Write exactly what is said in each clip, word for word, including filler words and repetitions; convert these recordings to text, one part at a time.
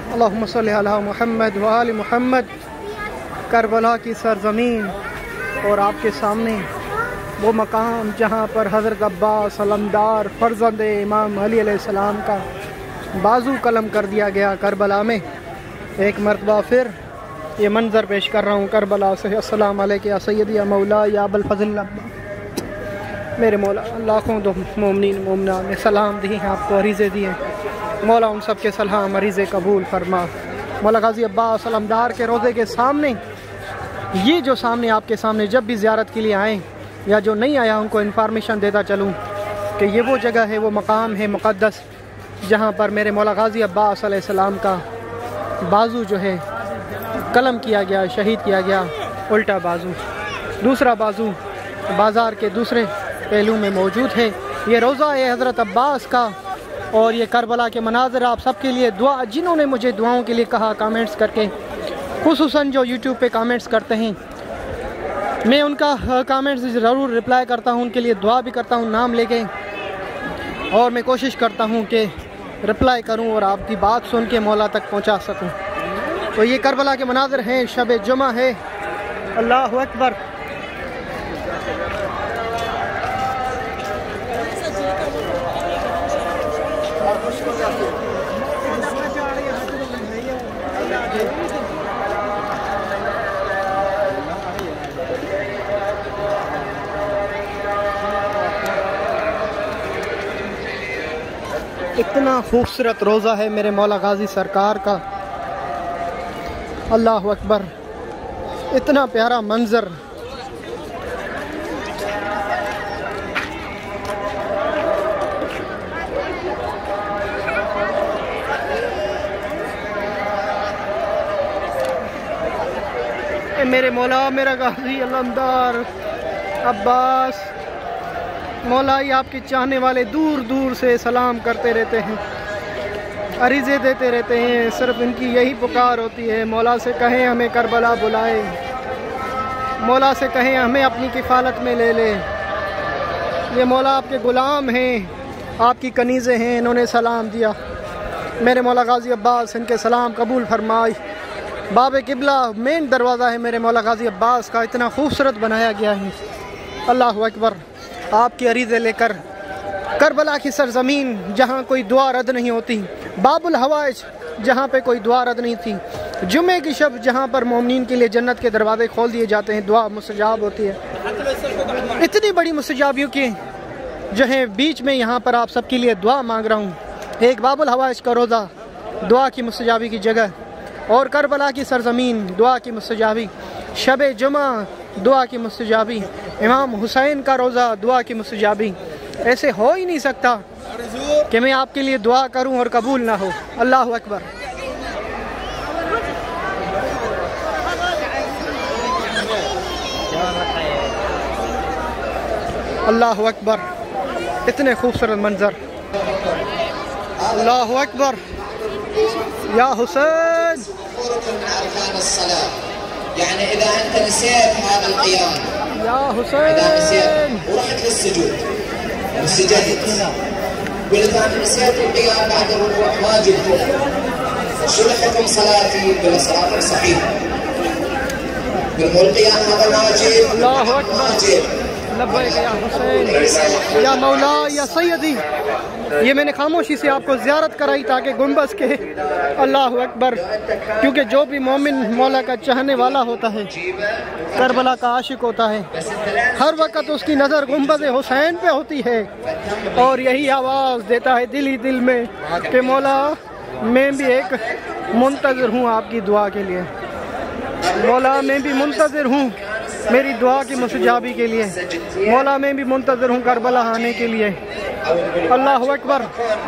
अल्लाहुम्मा सल्ली अला मुहम्मद व आलि मुहम्मद। करबला की सरज़मीन और आपके सामने वो मकाम जहाँ पर हज़रत अब्बास अलमदार फ़र्ज़ंद इमाम अली अलैहिस्सलाम का बाजू कलम कर दिया गया करबला में। एक मरतबा फिर ये मंज़र पेश कर रहा हूँ करबला से। अस्सलाम अलैका या सय्यदी या मौला या अबुल फ़ज़ल अब्बा। मेरे मौला लाखों दो मोमिनीन मोमिना ने सलाम दी हैं, आपको अरीज़े दिए। मौला उन सब के सलाम अरीज़े कबूल फरमा। मौला गाज़ी अब्बास अलमदार के रोज़े के सामने, ये जो सामने आपके सामने जब भी ज़ियारत के लिए आएँ या जो नहीं आया उनको इन्फॉर्मेशन देता चलूँ कि ये वो जगह है, वो मकाम है मुक़द्दस जहाँ पर मेरे मौला गाज़ी अब्बास अलैहिस्सलाम का बाजू जो है कलम किया गया, शहीद किया गया। उल्टा बाजू, दूसरा बाजू बाज़ार के दूसरे पहलू में मौजूद है। ये रोज़ा है हज़रत अब्बास का और ये करबला के मनाज़र आप सबके लिए दुआ, जिन्होंने मुझे दुआओं के लिए कहा कमेंट्स करके, खुसूसन जो यूट्यूब पे कमेंट्स करते हैं, मैं उनका कमेंट्स ज़रूर रिप्लाई करता हूँ, उनके लिए दुआ भी करता हूँ नाम लेके, और मैं कोशिश करता हूँ कि रिप्लाई करूँ और आपकी बात सुन के मौला तक पहुँचा सकूँ। तो ये करबला के मनाज़र हैं, शब जुमा है। अल्लाहु अकबर। इतना खूबसूरत रोज़ा है मेरे मौला गाज़ी सरकार का। अल्लाहु अकबर। इतना प्यारा मंज़र। मेरे मौला मेरा गाज़ी अलमदार अब्बास, मौला ही आपके चाहने वाले दूर दूर से सलाम करते रहते हैं, अरीज़े देते रहते हैं। सिर्फ इनकी यही पुकार होती है, मौला से कहें हमें करबला बुलाए, मौला से कहें हमें अपनी किफ़ालत में ले ले। ये मौला आपके ग़ुलाम हैं, आपकी कनीज़ें हैं, इन्होंने सलाम दिया। मेरे मौला गाज़ी अब्बास इनके सलाम कबूल फरमाई। बाब किबला मेन दरवाज़ा है मेरे मौला गाज़ी अब्बास का, इतना खूबसूरत बनाया गया है। अल्लाहु अकबर। आपकी अरीज़े लेकर करबला की सरज़मीन जहाँ कोई दुआ रद्द नहीं होती, बाबुल हवाइज जहाँ पे कोई दुआ रद्द नहीं थी, जुमे की शब जहाँ पर मोमिनीन के लिए जन्नत के दरवाजे खोल दिए जाते हैं, दुआ मुस्तजाब होती है। इतनी बड़ी मुस्तजाबियों की जो है बीच में यहाँ पर आप सबके लिए दुआ मांग रहा हूँ। एक बाबुल हवाइज का रोज़ा दुआ की मुस्तजाबी की जगह, और करबला की सरज़मीन दुआ की मुस्तजाबी, शब जुमा दुआ की मुस्तजाबी, इमाम हुसैन का रोज़ा दुआ की मुस्तजाबी। ऐसे हो ही नहीं सकता कि मैं आपके लिए दुआ करूं और कबूल ना हो। अल्लाह अकबर। अल्लाह अकबर। इतने खूबसूरत मंजर। अल्लाह अकबर। या हुसैन। يعني إذا أنت نسيت هذا القيام يا حسين إذا نسيت ورحت للسجود وسجدت، وإذا نسيت القيام بعد الركوع ما جبته، شو حكم صلاتي بلا صلاة صحيحة؟ بالقول القيام هذا واجب. الله أكبر. लब्बैक या हुसैन या मौला या सैयदी। ये मैंने खामोशी से आपको ज़ियारत कराई ताकि गुंबज के, अल्लाह अकबर, क्योंकि जो भी मोमिन मौला का चाहने वाला होता है, करबला का आशिक होता है, हर वक्त उसकी नज़र गुंबज हुसैन पे होती है और यही आवाज़ देता है दिल ही दिल में कि मौला मैं भी एक मुंतज़िर हूँ आपकी दुआ के लिए, मौला मैं भी मुंतज़िर हूँ मेरी दुआ की मुस्तजाबी के लिए, मौला मैं भी मुंतज़िर हूँ करबला आने के लिए। अल्लाह अकबर।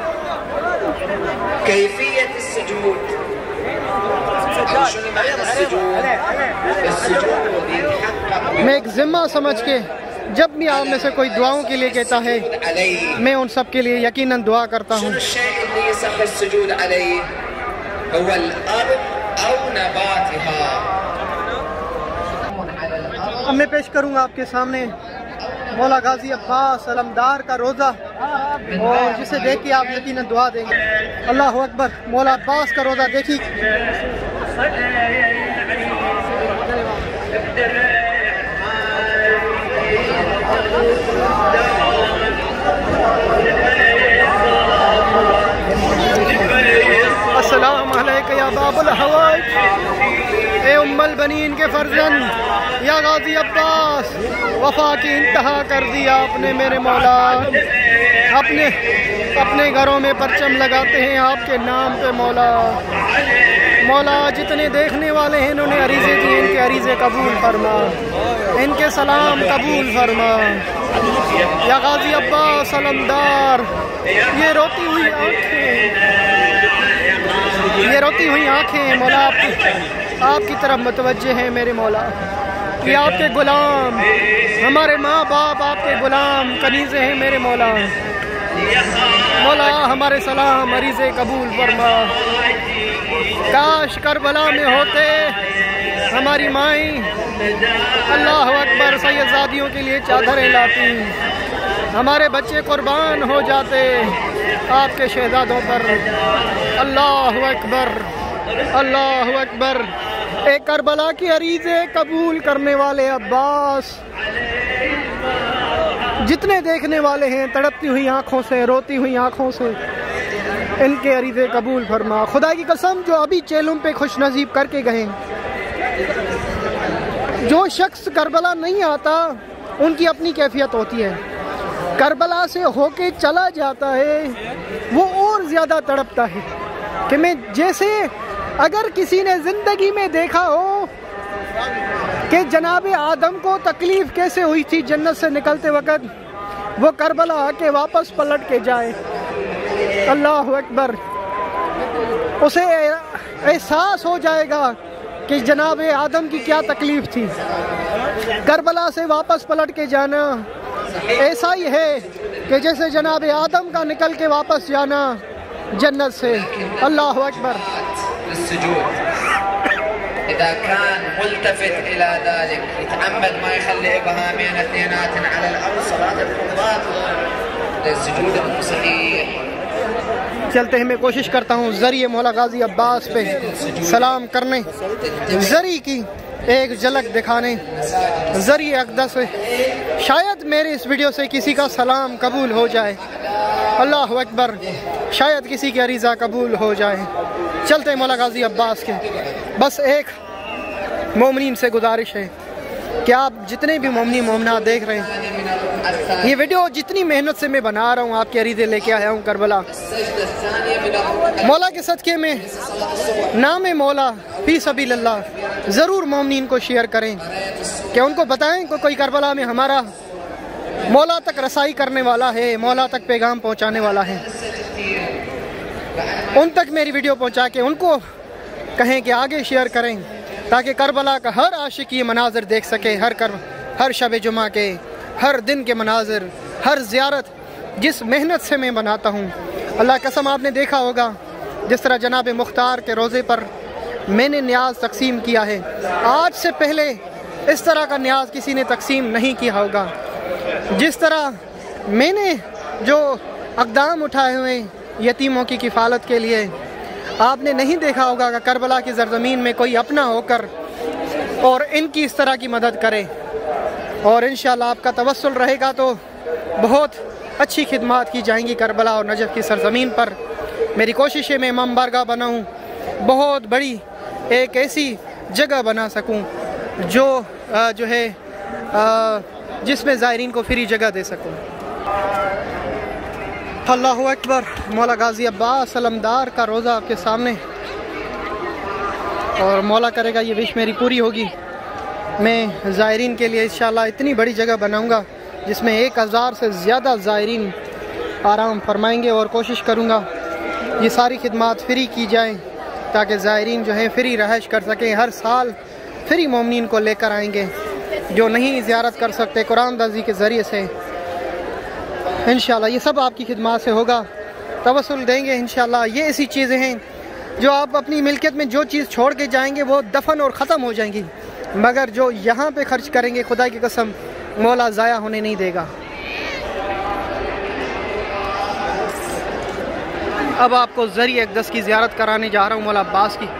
मैं एक ज़िम्मा समझ के जब भी आप में से कोई दुआओं के लिए कहता है, मैं उन सब के लिए यकीनन दुआ करता हूँ। अब मैं पेश करूँगा आपके सामने मौला गाजी अब्बास अलमदार का रोज़ा, और जिसे देख के आप यकीनन दुआ देंगे। अल्लाह अकबर। मौला अब्बास का रोज़ा देखिए। अस्सलाम अलैका या बाबुल हवाई, ए उम्मल बनीन के फर्जंद या गाजी अब्बास, वफा की इंतहा कर दिया आपने मेरे मौला। अपने अपने घरों में परचम लगाते हैं आपके नाम पे मौला। मौला जितने देखने वाले हैं इन्होंने अरीज़े दिए, इनके अरीज़े कबूल फरमा, इनके सलाम कबूल फरमा या गाजी अब्बास अलमदार। ये रोती हुई आँखें, ये रोती हुई आँखें मौला आपकी आपकी तरफ मुतवज्जे हैं मेरे मौला। ये आपके गुलाम, हमारे माँ बाप आपके गुलाम कनीज़े हैं मेरे मौला। मौला हमारे सलाम अरीज़े कबूल फरमा। काश करबला में होते हमारी माई, अल्लाह अकबर, सैयदजादियों के लिए चादरें लाती, हमारे बच्चे कुर्बान हो जाते आपके शहजादों पर। अल्लाह अकबर, अल्लाह अकबर। एक करबला की अरीज़े कबूल करने वाले अब्बास, जितने देखने वाले हैं तड़पती हुई आँखों से, रोती हुई आँखों से, इनके अरीज़े कबूल फरमा। खुदा की कसम जो अभी चेलुम पे खुश नसीब करके गए, जो शख्स करबला नहीं आता उनकी अपनी कैफियत होती है, करबला से होके चला जाता है वो और ज़्यादा तड़पता है कि मैं जैसे अगर किसी ने ज़िंदगी में देखा हो कि जनाब आदम को तकलीफ़ कैसे हुई थी जन्नत से निकलते वक़्त, वो करबला आके वापस पलट के जाए। अल्लाह अकबर। उसे एहसास हो जाएगा कि जनाब आदम की क्या तकलीफ़ थी। करबला से वापस पलट के जाना ऐसा ही है कि जैसे जनाब आदम का निकल के वापस जाना जन्नत से। अल्लाह अकबर। إذا كان ملتفت إلى ذلك يتعمد ما يخلي إبهامين اثنينات على الأرض صلاة الفرضات للسجود المستحيل। चलते हैं, मैं कोशिश करता हूँ ज़रिए मौला गाजी अब्बास पे सलाम करने, ज़री की एक झलक दिखाने, ज़रिए अक़दस से शायद मेरे इस वीडियो से किसी का सलाम कबूल हो जाए। अल्लाह अकबर। शायद किसी की अरीज़ा कबूल हो जाए। चलते हैं मौला गाजी अब्बास के। बस एक मोमिनीन से गुजारिश है कि आप जितने भी मोमिनी मोमना देख रहे हैं, ये वीडियो जितनी मेहनत से मैं बना रहा हूँ, आपके अरीज़े लेके आया हूँ करबला, मौला के सदक़े में नाम मौला फी सबीलिल्लाह ज़रूर मोमिनीन को शेयर करें कि उनको बताएं कि कोई करबला में हमारा मौला तक रसाई करने वाला है, मौला तक पैगाम पहुँचाने वाला है। उन तक मेरी वीडियो पहुँचा के उनको कहें कि आगे शेयर करें ताकि करबला का हर आशिक ये मनाज़र देख सके। हर कर हर शब जुमा के, हर दिन के मनाज़र, हर ज़ियारत जिस मेहनत से मैं बनाता हूँ, अल्लाह कसम आपने देखा होगा जिस तरह जनाब मुख्तार के रोज़े पर मैंने न्याज तकसीम किया है, आज से पहले इस तरह का न्याज किसी ने तकसीम नहीं किया होगा। जिस तरह मैंने जो अक़दाम उठाए हुए यतीमों की किफ़ालत के लिए, आपने नहीं देखा होगा कि करबला की ज़रज़मीन में कोई अपना होकर और इनकी इस तरह की मदद करे। और इंशाअल्लाह आपका तवस्सुल रहेगा तो बहुत अच्छी खिदमत की जाएंगी करबला और नजफ़ की सरज़मीन पर। मेरी कोशिश है मैं इमाम बारगाह बनाऊँ, बहुत बड़ी एक ऐसी जगह बना सकूँ जो आ, जो है आ, जिसमें ज़ायरीन को फ्री जगह दे सकूँ। अल्लाहु अकबर। मौला गाजी अब्बास अलमदार का रोज़ा आपके सामने, और मौला करेगा ये विश मेरी पूरी होगी। मैं ज़ायरीन के लिए इंशाअल्लाह इतनी बड़ी जगह बनाऊंगा जिसमें एक हज़ार से ज़्यादा ज़ायरीन आराम फरमाएंगे, और कोशिश करूंगा ये सारी खिदमत फ्री की जाएं ताकि ज़ायरीन जो है फ्री रहाइश कर सकें। हर साल फ्री मोमिनीन को लेकर आएंगे जो नहीं ज़ियारत कर सकते, कुरान दाजी के ज़रिए से इंशाअल्लाह ये सब आपकी खिदमत से होगा। तवस्सुल देंगे इंशाअल्लाह। ये ऐसी चीज़ें हैं जो आप अपनी मिल्कियत में जो चीज़ छोड़ के जाएंगे वो दफन और ख़त्म हो जाएंगी, मगर जो यहाँ पे खर्च करेंगे खुदा की कसम मौला ज़ाया होने नहीं देगा। अब आपको ज़रिए अक़दस की ज़ियारत कराने जा रहा हूँ, मौला अब्बास की।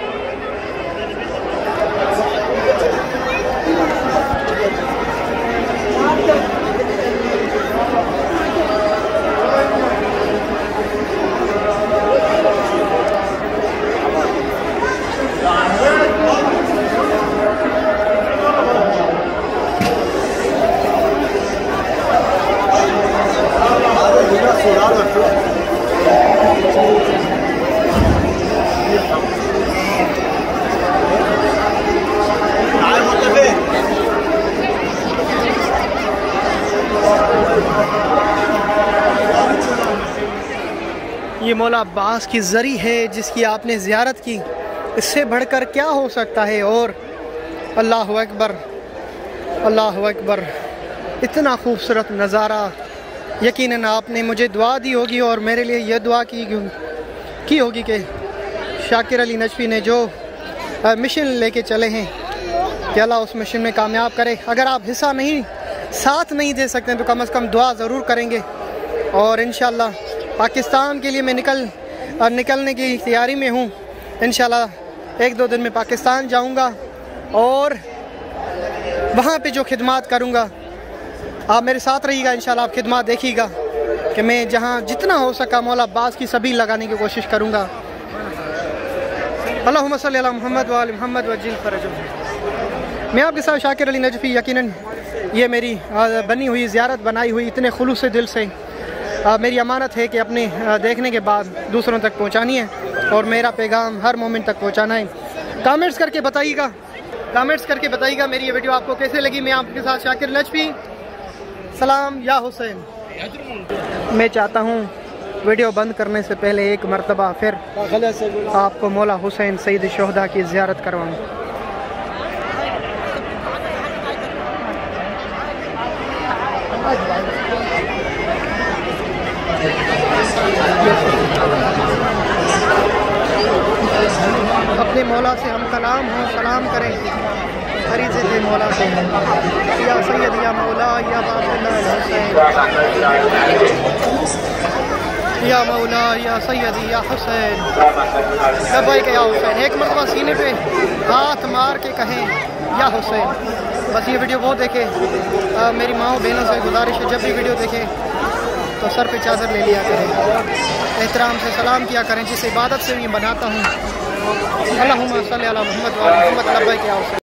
ये मौला अब्बास की ज़री है जिसकी आपने ज़ियारत की, इससे बढ़कर क्या हो सकता है। और अल्लाह अकबर, अल्लाह अकबर, इतना खूबसूरत नज़ारा। यकीनन आपने मुझे दुआ दी होगी और मेरे लिए यह दुआ की की होगी कि शाकिर अली नजफी ने जो मिशन लेके चले हैं कि अल्लाह उस मिशन में कामयाब करे। अगर आप हिस्सा नहीं, साथ नहीं दे सकते तो कम अज़ कम दुआ ज़रूर करेंगे। और इंशाअल्लाह पाकिस्तान के लिए मैं निकल निकलने की तैयारी में हूँ। इंशाअल्लाह एक दो दिन में पाकिस्तान जाऊँगा और वहाँ पे जो खिदमत करूँगा आप मेरे साथ रहिएगा। इंशाअल्लाह आप खिदमत देखिएगा कि मैं जहाँ जितना हो सका मौला अब्बास की सभी लगाने की कोशिश करूँगा। अल्लाहुम्मा सल्ली अला मुहम्मद व आलि मुहम्मद वज्जिल फरजहुम। मैं आपके साथ शाकिर अली नजफी। यकीनन ये मेरी बनी हुई ज़ियारत, बनाई हुई इतने खुलूस से दिल से आ, मेरी अमानत है कि अपने आ, देखने के बाद दूसरों तक पहुंचानी है और मेरा पैगाम हर मोमेंट तक पहुंचाना है। कमेंट्स करके बताइएगा, कमेंट्स करके बताइएगा मेरी ये वीडियो आपको कैसे लगी। मैं आपके साथ शाकिर नजफी। सलाम या हुसैन। मैं चाहता हूँ वीडियो बंद करने से पहले एक मरतबा फिर आपको मौला हुसैन सईद शुहदा की ज़ियारत करवाऊँ। अपने मौला से हम कलाम हों, सलाम करें फरीज़े थे मौला से। या सैयद या मौला या बाबुल्लाह हुसैन, या मौला या सैयद या हुसैन, लब्बैक के या हुसैन। एक मरतबा सीने पे हाथ मार के कहें या हुसैन। बस ये वीडियो बहुत देखे। आ, मेरी माँ बहनों से गुजारिश है, जब भी वीडियो देखें तो सर पे चादर ले लिया करें, एहतराम से सलाम किया करें, जिस इबादत से मैं बनाता हूँ। अल्लाहुम्मा सल्ली अला मुहम्मद व आलि मुहम्मद। लब्बैक या हुसैन।